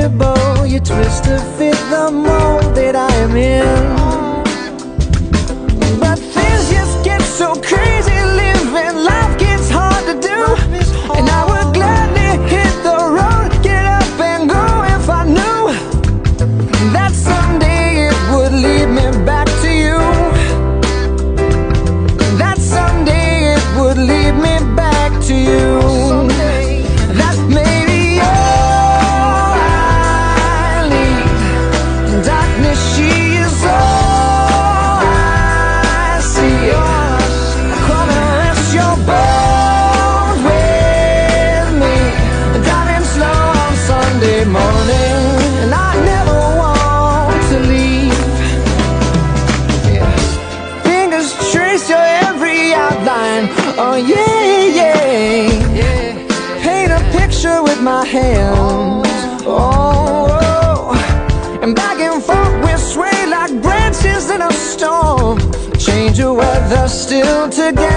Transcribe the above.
bow you twist to fit the mold that I am in. But things just get so crazy, living life gets hard to do. And I would gladly hit the road, get up and go if I knew that someday it would lead me back to you. That someday it would lead me back to you. That maybe all I need. Darkness, she is all I see. Come and rest your bones with me, driving slow on Sunday morning, and I never want to leave. Yeah. Fingers trace your every outline. Oh yeah, yeah. Paint a picture with my hands. Oh, and back and forth we sway like branches in a storm. Change the weather, still together.